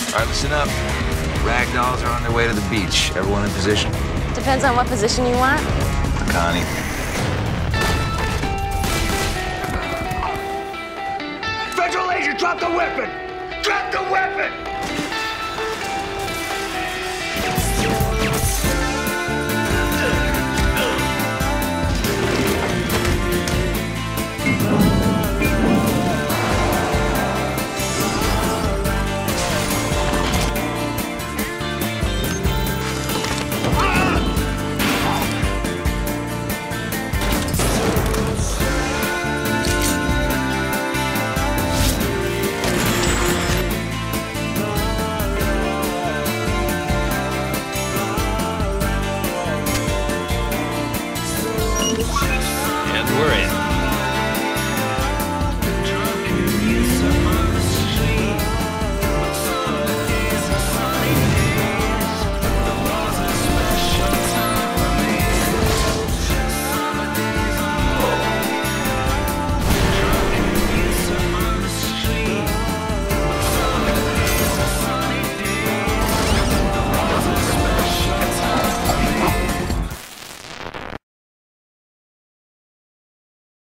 All right, listen up. Ragdolls are on their way to the beach. Everyone in position? Depends on what position you want. Connie. Federal agent, drop the weapon! Drop the weapon!